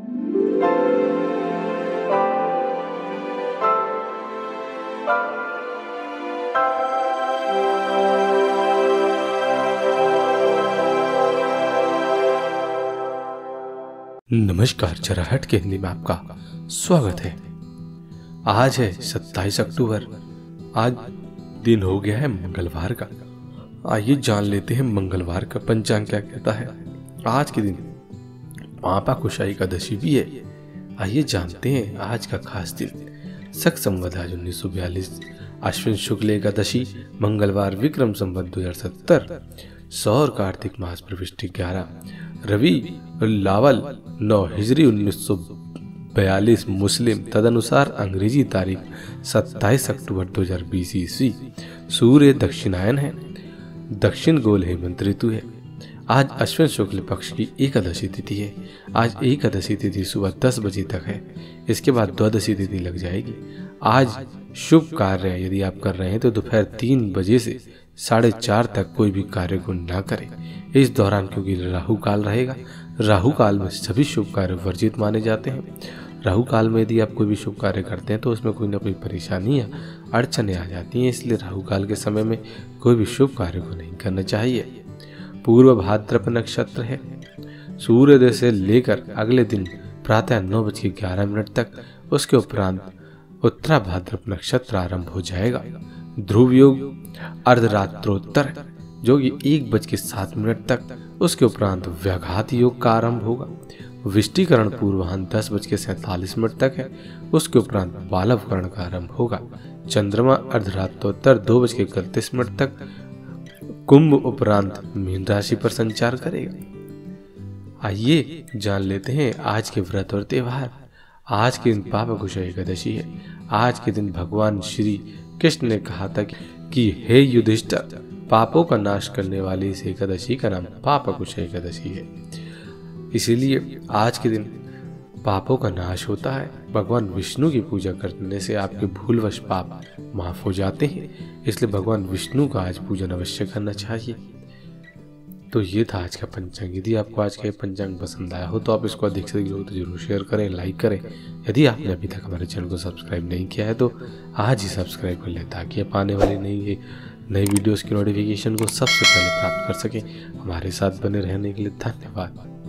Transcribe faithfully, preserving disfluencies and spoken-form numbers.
नमस्कार, जरा हट के हिंदी में आपका स्वागत है। आज है सत्ताईस अक्टूबर। आज दिन हो गया है मंगलवार का। आइए जान लेते हैं मंगलवार का पंचांग क्या कहता है। आज के दिन पापा कुशा एकादशी भी है। आइए जानते हैं आज का खास दिन। शक संवत आज उन्नीस सौ बयालीस, अश्विन शुक्ल एकादशी, मंगलवार, विक्रम संवत दो हजार सत्तर, सौर कार्तिक मास प्रविष्टि ग्यारह, रवि लावल नौ हिजरी उन्नीस सौ बयालीस मुस्लिम तदनुसार अंग्रेजी तारीख सत्ताईस अक्टूबर दो हजार बीस ईस्वी। सूर्य दक्षिणायन है, दक्षिण गोल हेमंत ऋतु है। आज अश्विन शुक्ल पक्ष की एकादशी तिथि है। आज एकादशी तिथि सुबह दस बजे तक है। इसके बाद द्वादशी तिथि लग जाएगी। आज शुभ कार्य यदि आप कर रहे हैं तो दोपहर तीन बजे से साढ़े चार तक कोई भी कार्य को ना करें। इस दौरान क्योंकि राहु काल रहेगा, राहु काल में सभी शुभ कार्य वर्जित माने जाते हैं। राहु काल में यदि आप कोई भी शुभ कार्य करते हैं तो उसमें कोई ना कोई परेशानी या अड़चने आ जाती हैं, इसलिए राहु काल के समय में कोई भी शुभ कार्य को नहीं करना चाहिए। पूर्व भाद्रपद नक्षत्र है। सूर्योदय से लेकर अगले दिन प्रातः नौ बज के ग्यारह मिनट तक, उसके उपरांत उत्तरा भाद्रपद नक्षत्र आरंभ हो जाएगा। ध्रुव योग अर्धरात्रोत्तर जो कि एक बज के सात मिनट तक, उसके उपरांत व्याघात योग का आरंभ होगा। विष्टिकरण पूर्वाह्न दस बज के सैतालीस मिनट तक है, उसके उपरांत बालवकरण का आरंभ होगा। चंद्रमा अर्धरात्रोत्तर दो बज के इकतीस मिनट तक कुंभ उपरांत मीन राशि पर संचार करेगा। आइए जान लेते हैं आज के व्रत और त्योहार। आज के दिन पापा कुशा एकादशी है। आज के दिन भगवान श्री कृष्ण ने कहा था कि हे युधिष्ठिर, पापों का नाश करने वाली इस एकादशी का नाम पापा कुशा एकादशी है। इसीलिए आज के दिन पापों का नाश होता है। भगवान विष्णु की पूजा करने से आपके भूलवश पाप माफ हो जाते हैं, इसलिए भगवान विष्णु का आज पूजन अवश्य करना चाहिए। तो ये था आज का पंचांग। यदि आपको आज का पंचांग पसंद आया हो तो आप इसको अधिक से अधिक लोगों तो जरूर शेयर करें, लाइक करें। यदि आपने अभी तक हमारे चैनल को सब्सक्राइब नहीं किया है तो आज ही सब्सक्राइब कर लें, ताकि आप आने वाली नई नई वीडियोस की नोटिफिकेशन को सबसे पहले प्राप्त कर सकें। हमारे साथ बने रहने के लिए धन्यवाद।